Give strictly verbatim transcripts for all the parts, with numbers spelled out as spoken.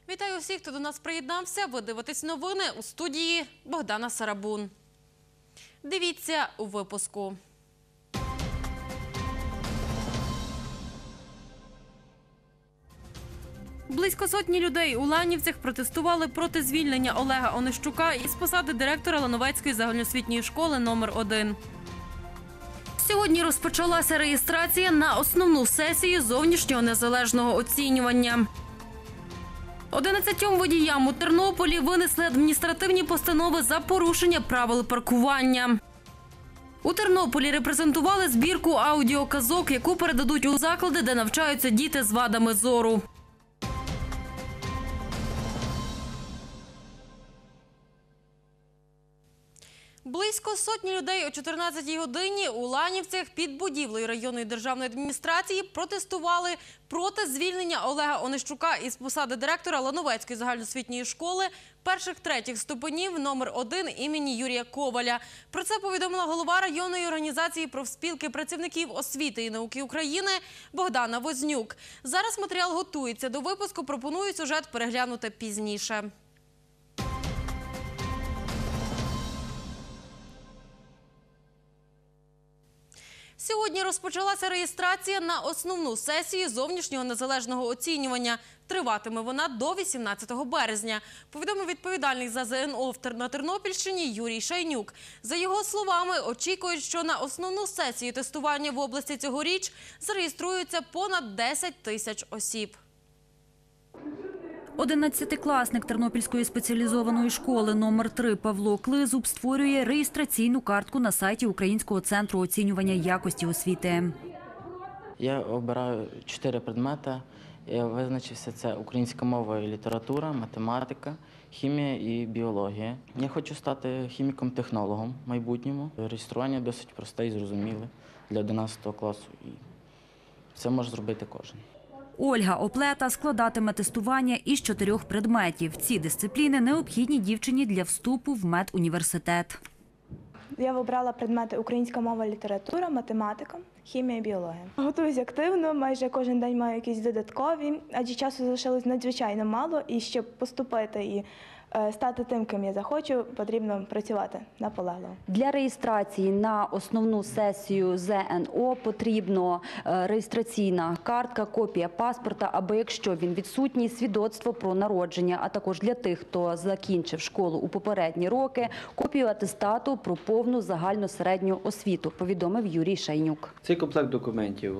Вітаю всіх, хто до нас приєднався. Ви дивитесь новини, у студії Богдана Сарабун. Дивіться у випуску. Близько сотні людей у Ланівцях протестували проти звільнення Олега Онищука із посади директора Лановецької загальноосвітньої школи номер один. Сьогодні розпочалася реєстрація на основну сесію зовнішнього незалежного оцінювання. Одинадцятьом водіям у Тернополі винесли адміністративні постанови за порушення правил паркування. У Тернополі репрезентували збірку аудіоказок, яку передадуть у заклади, де навчаються діти з вадами зору. Близько сотні людей о чотирнадцятій годині у Ланівцях під будівлею районної державної адміністрації протестували проти звільнення Олега Онищука із посади директора Лановецької загальноосвітньої школи перших-третіх ступенів номер один імені Юрія Коваля. Про це повідомила голова районної організації профспілки працівників освіти і науки України Богдана Вознюк. Зараз матеріал готується до випуску, пропоную сюжет переглянути пізніше. Сьогодні розпочалася реєстрація на основну сесію зовнішнього незалежного оцінювання. Триватиме вона до вісімнадцятого березня, повідомив відповідальний за ЗНО на Тернопільщині Юрій Шайнюк. За його словами, очікують, що на основну сесію тестування в області цьогоріч зареєструються понад десять тисяч осіб. Одинадцятикласник Тернопільської спеціалізованої школи номер три Павло Клизуб створює реєстраційну картку на сайті Українського центру оцінювання якості освіти. Я обираю чотири предмети. Я визначився – це українська мова і література, математика, хімія і біологія. Я хочу стати хіміком-технологом в майбутньому. Реєстрування досить просте і зрозуміле для одинадцятого класу. І це може зробити кожен. Ольга Оплета складатиме тестування із чотирьох предметів. Ці дисципліни необхідні дівчині для вступу в медуніверситет. Я вибрала предмети українська мова, література, математика, хімія і біологія. Готуюсь активно, майже кожен день маю якісь додаткові, адже часу залишилось надзвичайно мало, і щоб поступити і стати тим, ким я захочу, потрібно працювати наполегливо. Для реєстрації на основну сесію ЗНО потрібно реєстраційна картка, копія паспорта, або якщо він відсутній, свідоцтво про народження, а також для тих, хто закінчив школу у попередні роки, копію атестату про повну загальну середню освіту, повідомив Юрій Шайнюк. Цей комплект документів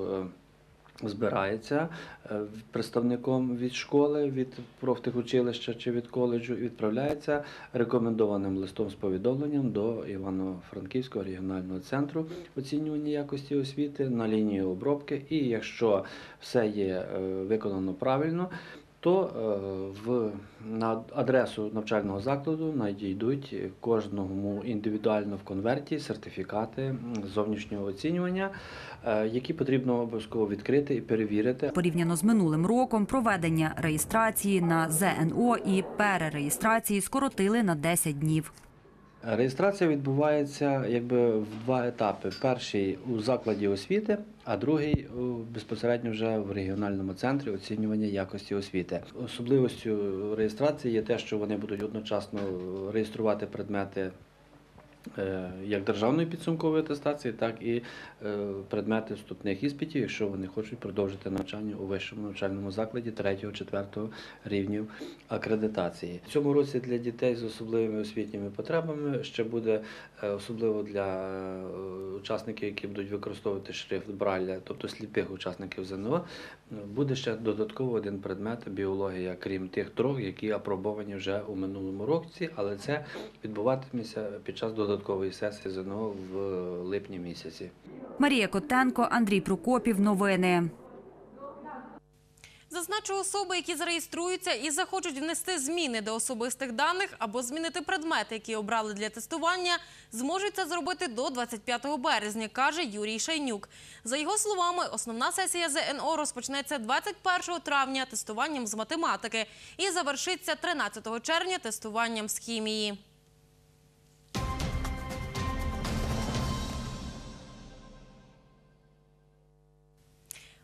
збирається представником від школи, від профтехучилища чи від коледжу і відправляється рекомендованим листом з повідомленням до Івано-Франківського регіонального центру оцінювання якості освіти на лінію обробки. І якщо все є виконано правильно, то в, на адресу навчального закладу надійдуть кожному індивідуально в конверті сертифікати зовнішнього оцінювання, які потрібно обов'язково відкрити і перевірити. Порівняно з минулим роком проведення реєстрації на ЗНО і перереєстрації скоротили на десять днів. Реєстрація відбувається якби в два етапи. Перший у закладі освіти, а другий безпосередньо вже в регіональному центрі оцінювання якості освіти. Особливостю реєстрації є те, що вони будуть одночасно реєструвати предмети як державної підсумкової атестації, так і предмети вступних іспитів, якщо вони хочуть продовжити навчання у вищому навчальному закладі третього-четвертого рівнів акредитації. В цьому році для дітей з особливими освітніми потребами ще буде, особливо для учасників, які будуть використовувати шрифт Брайля, тобто сліпих учасників ЗНО, буде ще додатково один предмет – біологія, крім тих трьох, які апробовані вже у минулому році, але це відбуватиметься під час додаткової сесії ЗНО в липні місяці. Марія Котенко, Андрій Прокопів. Новини. Зазначу, особи, які зареєструються і захочуть внести зміни до особистих даних або змінити предмети, які обрали для тестування, зможуть це зробити до двадцять п'ятого березня, каже Юрій Шайнюк. За його словами, основна сесія ЗНО розпочнеться двадцять першого травня тестуванням з математики і завершиться тринадцятого червня тестуванням з хімії.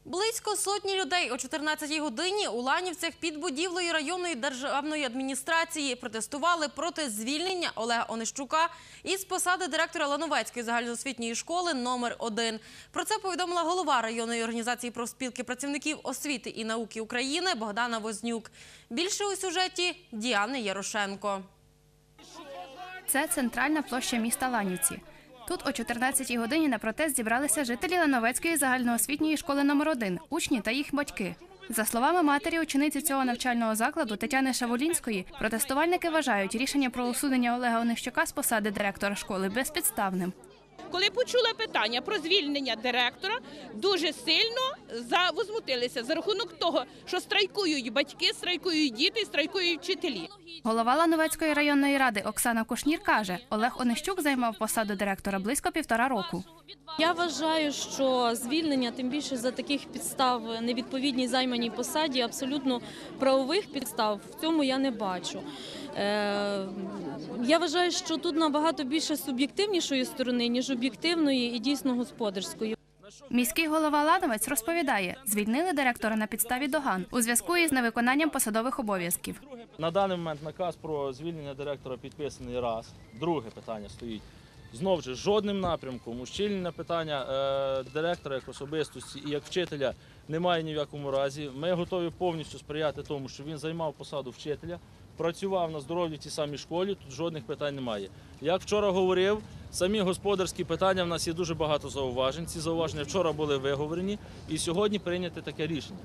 Близько сотні людей о чотирнадцятій годині у Ланівцях під будівлею районної державної адміністрації протестували проти звільнення Олега Онищука із посади директора Лановецької загальноосвітньої школи номер один. Про це повідомила голова районної організації профспілки працівників освіти і науки України Богдана Вознюк. Більше у сюжеті Діани Ярошенко. Це центральна площа міста Ланівці. Тут о чотирнадцятій годині на протест зібралися жителі Лановецької загальноосвітньої школи номер один, учні та їх батьки. За словами матері учениці цього навчального закладу Тетяни Шавулінської, протестувальники вважають рішення про усунення Олега Онищука з посади директора школи безпідставним. Коли почула питання про звільнення директора, дуже сильно возмутилися за рахунок того, що страйкують батьки, страйкують діти, страйкують вчителі. Голова Лановецької районної ради Оксана Кушнір каже, Олег Онищук займав посаду директора близько півтора року. Я вважаю, що звільнення, тим більше за таких підстав, невідповідній займаній посаді, абсолютно правових підстав, в цьому я не бачу. Е, я вважаю, що тут набагато більше суб'єктивнішої сторони, ніж об'єктивної і дійсно господарської. Міський голова Лановець розповідає, звільнили директора на підставі доган у зв'язку із невиконанням посадових обов'язків. На даний момент наказ про звільнення директора підписаний раз. Друге питання стоїть. Знову ж, жодним напрямком ущільнення питання е, директора як особистості і як вчителя немає ні в якому разі. Ми готові повністю сприяти тому, що він займав посаду вчителя, працював на здоров'ї в тій самій школі, тут жодних питань немає. Як вчора говорив, самі господарські питання, в нас є дуже багато зауважень. Ці зауваження вчора були виговорені і сьогодні прийняте таке рішення.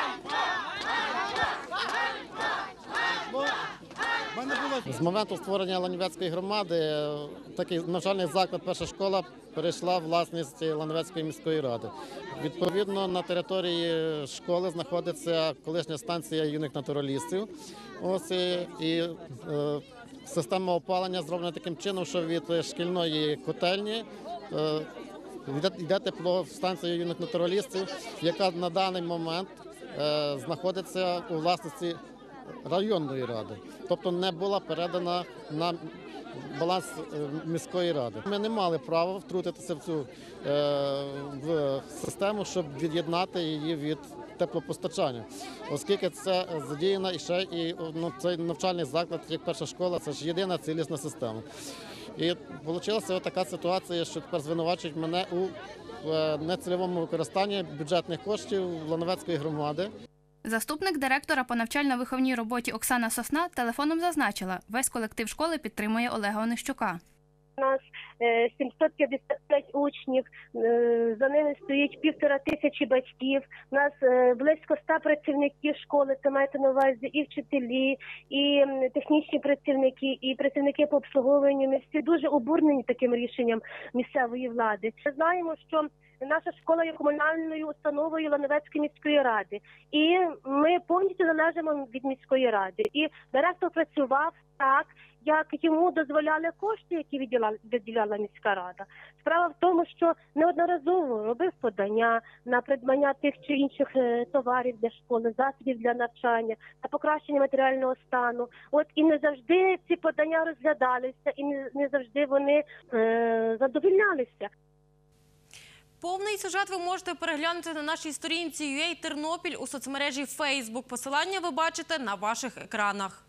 З моменту створення Лановецької громади такий навчальний заклад «Перша школа» перейшла в власність Лановецької міської ради. Відповідно, на території школи знаходиться колишня станція юних натуралістів. Ось і, і е, система опалення зроблена таким чином, що від шкільної котельні е, йде, йде тепло в станцію юних натуралістів, яка на даний момент е, знаходиться у власності районної ради, тобто не була передана на баланс міської ради. Ми не мали права втрутитися в цю е, в систему, щоб від'єднати її від теплопостачання, оскільки це задіяна і ще і ну, цей навчальний заклад, як перша школа, це ж єдина цілісна система. І вийшла така ситуація, що тепер звинувачують мене у е, нецільовому використанні бюджетних коштів Лановецької громади. Заступник директора по навчально-виховній роботі Оксана Сосна телефоном зазначила, весь колектив школи підтримує Олега Онищука. У нас сімсот п'ятдесят п'ять учнів, за ними стоїть півтора тисячі батьків. У нас близько ста працівників школи, це маєте на увазі і вчителі, і технічні працівники, і працівники по обслуговуванню. Ми всі дуже обурені таким рішенням місцевої влади. Ми знаємо, що наша школа є комунальною установою Лановецької міської ради. І ми повністю належимо від міської ради. І директор працював так, як йому дозволяли кошти, які виділяла, виділяла міська рада. Справа в тому, що неодноразово робив подання на придбання тих чи інших товарів для школи, засобів для навчання, на покращення матеріального стану. От і не завжди ці подання розглядалися, і не, не завжди вони е, задовольнялися. Повний сюжет ви можете переглянути на нашій сторінці ю ей Тернопіль у соцмережі Facebook. Посилання ви бачите на ваших екранах.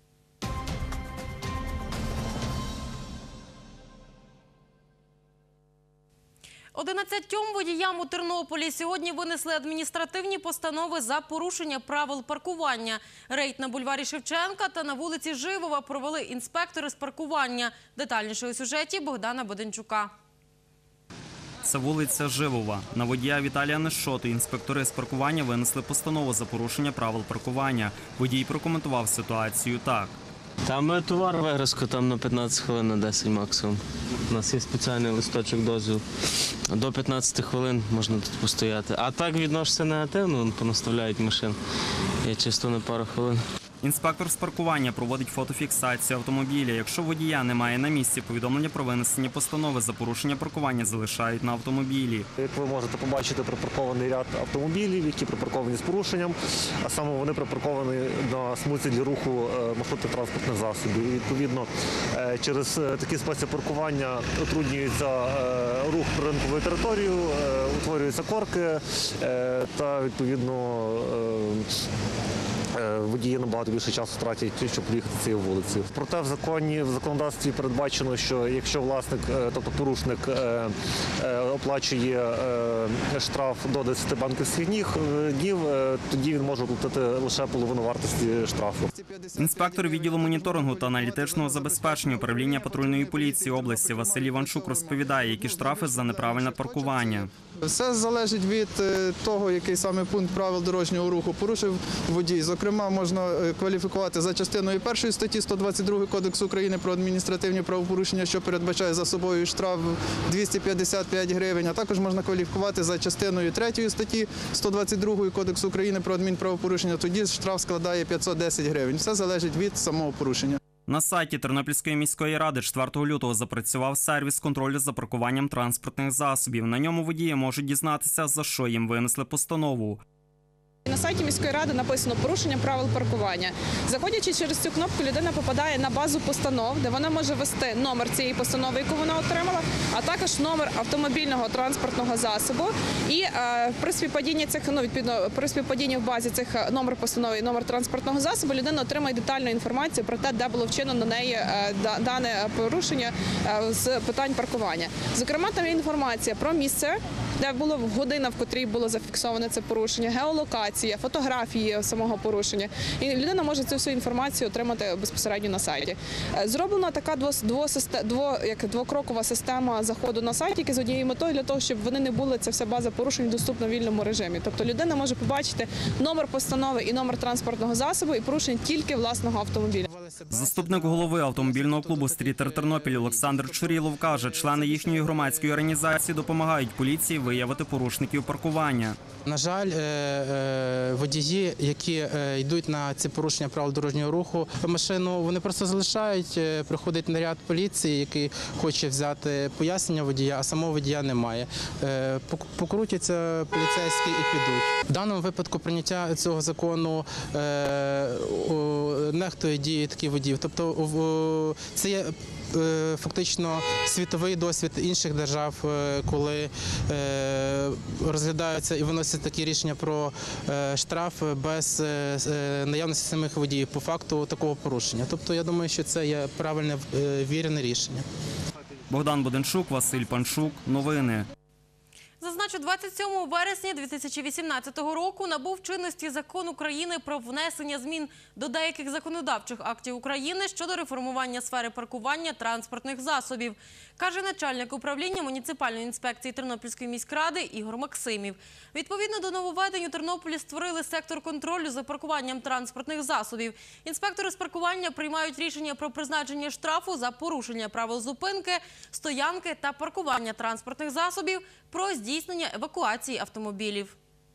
Одинадцятьом водіям у Тернополі сьогодні винесли адміністративні постанови за порушення правил паркування. Рейд на бульварі Шевченка та на вулиці Живова провели інспектори з паркування. Детальніше у сюжеті Богдана Боденчука. Це вулиця Живова. На водія Віталія Нещоти інспектори з паркування винесли постанову за порушення правил паркування. Водій прокоментував ситуацію так. Там товар вигрузку, там на п'ятнадцять хвилин, на десять максимум. У нас є спеціальний листочок дозвіл. До п'ятнадцяти хвилин можна тут постояти. А так відношуся негативно, понаставляють машин. Я чисто на пару хвилин. Інспектор з паркування проводить фотофіксацію автомобіля. Якщо водія немає на місці, повідомлення про винесення постанови за порушення паркування залишають на автомобілі. Як ви можете побачити, припаркований ряд автомобілів, які припарковані з порушенням, а саме вони припарковані на смузі для руху маршрутних транспортних засобів. І, відповідно, через такий спосіб паркування утруднюється рух приринковою територією, утворюються корки та, відповідно, водії набагато більше часу втратять, щоб проїхати цією вулицею. Проте в законі, в законодавстві передбачено, що якщо власник, тобто порушник, оплачує штраф до десяти банківських днів, тоді він може оплатити лише половину вартості штрафу. Інспектор відділу моніторингу та аналітичного забезпечення управління патрульної поліції області Василь Іванчук розповідає, які штрафи за неправильне паркування. Все залежить від того, який саме пункт правил дорожнього руху порушив водій. Зокрема, можна кваліфікувати за частиною першої статті сто двадцять другої Кодексу України про адміністративні правопорушення, що передбачає за собою штраф двісті п'ятдесят п'ять гривень, а також можна кваліфікувати за частиною третьої статті сто двадцять другої Кодексу України про адмінправопорушення, тоді штраф складає п'ятсот десять гривень. Все залежить від самого порушення. На сайті Тернопільської міської ради четвертого лютого запрацював сервіс контролю за паркуванням транспортних засобів. На ньому водії можуть дізнатися, за що їм винесли постанову. На сайті міської ради написано «Порушення правил паркування». Заходячи через цю кнопку, людина попадає на базу постанов, де вона може ввести номер цієї постанови, яку вона отримала, а також номер автомобільного транспортного засобу. І е, при співпадінні цих, ну, відповідно, при співпадінні в базі цих номер постанови і номер транспортного засобу, людина отримає детальну інформацію про те, де було вчинено на неї е, дане порушення е, з питань паркування. Зокрема, там є інформація про місце, де було година, в котрій було зафіксоване це порушення, геолокація, фотографії самого порушення. І людина може цю всю інформацію отримати безпосередньо на сайті. Зроблена така двос, двос, дво, як двокрокова система заходу на сайт, яка з однією метою для того, щоб вони не були, ця вся база порушень доступна в вільному режимі. Тобто людина може побачити номер постанови і номер транспортного засобу і порушень тільки власного автомобіля. Заступник голови автомобільного клубу «Стрітер Тернопіль» Олександр Чурілов каже, члени їхньої громадської організації допомагають поліції виявити порушників паркування. На жаль, водії, які йдуть на ці порушення правил дорожнього руху, машину вони просто залишають, приходить наряд поліції, який хоче взяти пояснення водія, а самого водія немає. Покрутяться поліцейські і підуть. В даному випадку прийняття цього закону нехтує дії таких водіїв. Тобто це є фактично світовий досвід інших держав, коли розглядаються і виносять такі рішення про штраф без наявності самих водіїв по факту такого порушення. Тобто я думаю, що це є правильне, вірне рішення. Богдан Буденчук, Василь Панчук. Новини. Зазначу, двадцять сьомого вересня дві тисячі вісімнадцятого року набув чинності Закон України про внесення змін до деяких законодавчих актів України щодо реформування сфери паркування транспортних засобів, каже начальник управління муніципальної інспекції Тернопільської міськради Ігор Максимів. Відповідно до нововведень у Тернополі створили сектор контролю за паркуванням транспортних засобів. Інспектори з паркування приймають рішення про призначення штрафу за порушення правил зупинки, стоянки та паркування транспортних засобів, про здійснення евакуації автомобілів.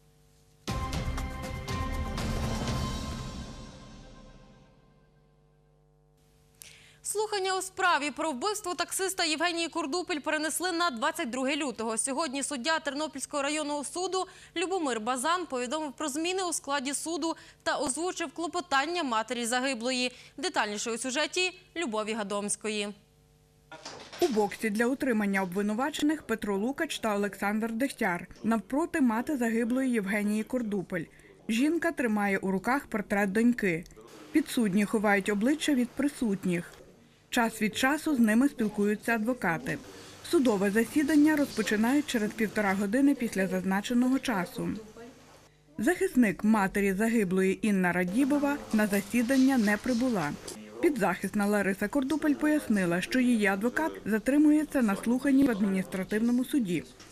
Слухання у справі про вбивство таксиста Євгенії Курдупель перенесли на двадцять друге лютого. Сьогодні суддя Тернопільського районного суду Любомир Базан повідомив про зміни у складі суду та озвучив клопотання матері загиблої. Детальніше у сюжеті Любові Гадомської. У боксі для утримання обвинувачених Петро Лукач та Олександр Дегтяр. Навпроти мати загиблої Євгенії Курдупель. Жінка тримає у руках портрет доньки. Підсудні ховають обличчя від присутніх. Час від часу з ними спілкуються адвокати. Судове засідання розпочинають через півтора години після зазначеного часу. Захисник матері загиблої Інна Радібова на засідання не прибула. Підзахисна Лариса Курдупель пояснила, що її адвокат затримується на слуханні в адміністративному суді.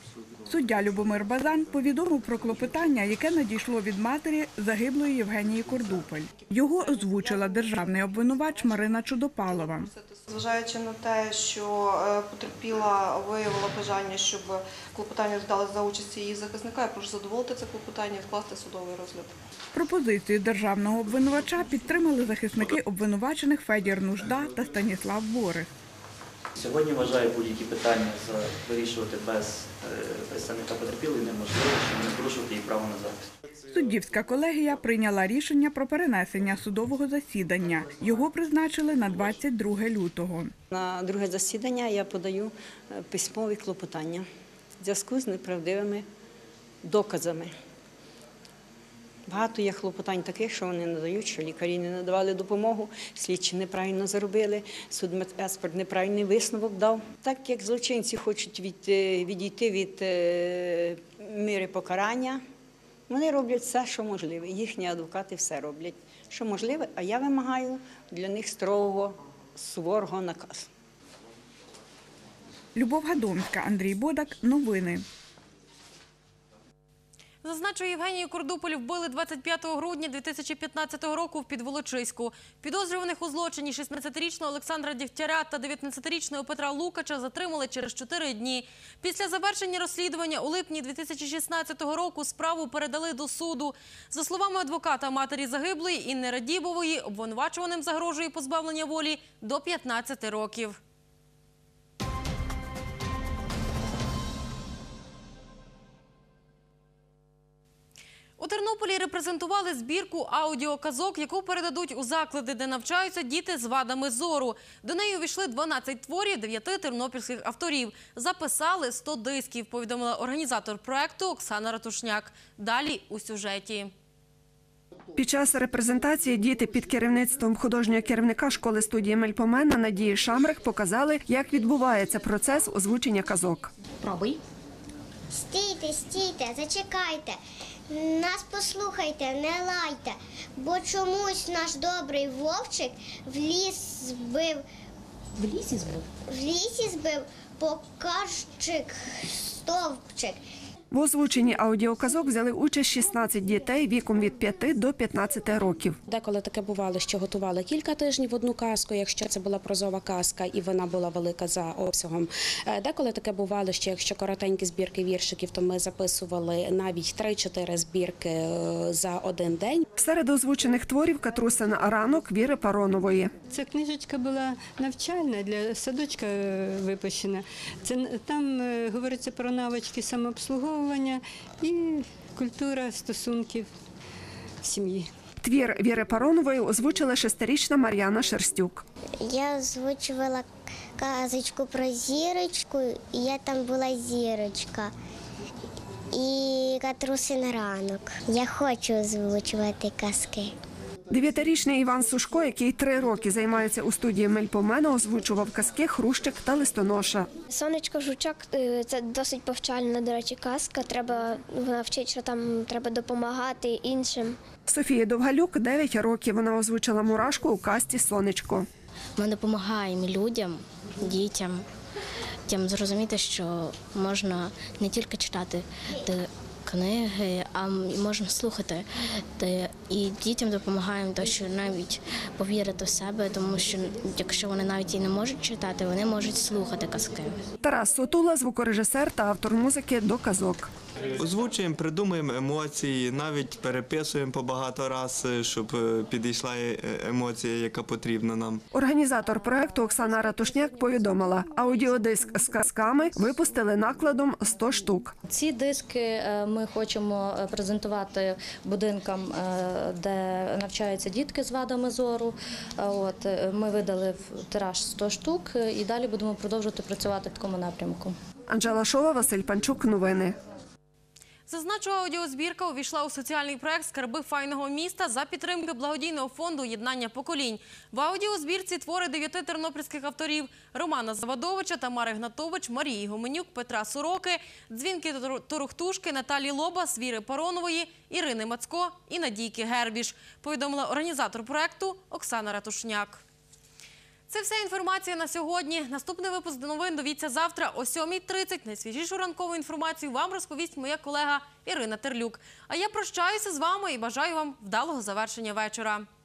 Суддя Любомир Базан повідомив про клопотання, яке надійшло від матері загиблої Євгенії Кордупель. Його озвучила державний обвинувач Марина Чудопалова. Зважаючи на те, що потерпіла виявила бажання, щоб клопотання здалося за участі її захисника, я прошу задоволити це клопотання і вкласти судовий розгляд. Пропозицію державного обвинувача підтримали захисники обвинувачених Федір Нужда та Станіслав Борис. Сьогодні, вважаю, будь-які питання вирішувати без представника потерпілої неможливо, щоб не порушувати її право на захист. Суддівська колегія прийняла рішення про перенесення судового засідання. Його призначили на двадцять друге лютого. На друге засідання я подаю письмові клопотання в зв'язку з неправдивими доказами. Багато є клопотань таких, що вони надають, що лікарі не надавали допомогу, слідчі неправильно заробили, судмедексперт неправильний висновок дав. Так як злочинці хочуть від, відійти від е, міри покарання, вони роблять все, що можливе. Їхні адвокати все роблять, що можливе, а я вимагаю для них строгого, суворого наказу. Любов Гадомська, Андрій Бодак. Новини. Зазначу, Євгенію Кордупель вбили двадцять п'ятого грудня дві тисячі п'ятнадцятого року в Підволочиську. Підозрюваних у злочині шістнадцятирічного Олександра Дегтяря та дев'ятнадцятирічного Петра Лукача затримали через чотири дні. Після завершення розслідування у липні дві тисячі шістнадцятого року справу передали до суду. За словами адвоката матері загиблої Інни Радібової, обвинувачуваним загрожує позбавлення волі до п'ятнадцяти років. У Тернополі репрезентували збірку аудіоказок, яку передадуть у заклади, де навчаються діти з вадами зору. До неї увійшли дванадцять творів дев'яти тернопільських авторів. Записали сто дисків, повідомила організатор проекту Оксана Ратушняк. Далі у сюжеті. Під час репрезентації діти під керівництвом художнього керівника школи-студії Мельпомена Надії Шамрик показали, як відбувається процес озвучення казок. Пробуй. Стійте, стійте, зачекайте. Нас послухайте, не лайте, бо чомусь наш добрий вовчик в ліс збив. В лісі збив? В лісі збив покажчик, стовпчик. В озвученні аудіоказок взяли участь шістнадцять дітей віком від п'яти до п'ятнадцяти років. Деколи таке бувало, що готували кілька тижнів одну казку, якщо це була прозова казка і вона була велика за обсягом. Деколи таке бувало, що якщо коротенькі збірки віршиків, то ми записували навіть три-чотири збірки за один день. Серед озвучених творів Катрусин ранок Віри Паронової. Ця книжечка була навчальна, для садочка випущена. Це, там говориться про навички самообслуговування і культура стосунків в сім'ї. Твір Віри Паронової озвучила шестирічна Мар'яна Шерстюк. Я озвучувала казочку про зірочку, і я там була зірочка. І Катрусин ранок. Я хочу озвучувати казки. Дев'ятирічний Іван Сушко, який три роки займається у студії Мельпомена, озвучував казки «Хрущик» та «Листоноша». «Сонечко Жучок» – це досить повчальна, до речі, казка. Треба навчити, що там треба допомагати іншим. Софія Довгалюк, дев'ять років. Вона озвучила «Мурашку» у казці «Сонечко». Ми допомагаємо людям, дітям, тим зрозуміти, що можна не тільки читати книги, а можна слухати. І дітям допомагаємо, то, що навіть повірити в себе, тому що якщо вони навіть і не можуть читати, вони можуть слухати казки. Тарас Сотула, звукорежисер та автор музики до казок. Озвучуємо, придумуємо емоції, навіть переписуємо по багато разів, щоб підійшла емоція, яка потрібна нам. Організатор проекту Оксана Ратушняк повідомила, аудіодиск з казками випустили накладом сто штук. Ці диски ми хочемо презентувати будинкам, де навчаються дітки з вадами зору. От, ми видали в тираж сто штук і далі будемо продовжувати працювати в такому напрямку. Анжела Шова, Василь Панчук. Новини. Зазначу, аудіозбірка увійшла у соціальний проект «Скарби файного міста» за підтримки благодійного фонду «Єднання поколінь». В аудіозбірці твори дев'яти тернопільських авторів – Романа Завадовича, Тамари Гнатович, Марії Гоменюк, Петра Сороки, Дзвінки Торохтушки, Наталі Лобас, Віри Паронової, Ірини Мацько і Надійки Гербіш, повідомила організатор проекту Оксана Ратушняк. Це вся інформація на сьогодні. Наступний випуск новин дивіться завтра о сьомій тридцять. Найсвіжішу ранкову інформацію вам розповість моя колега Ірина Терлюк. А я прощаюся з вами і бажаю вам вдалого завершення вечора.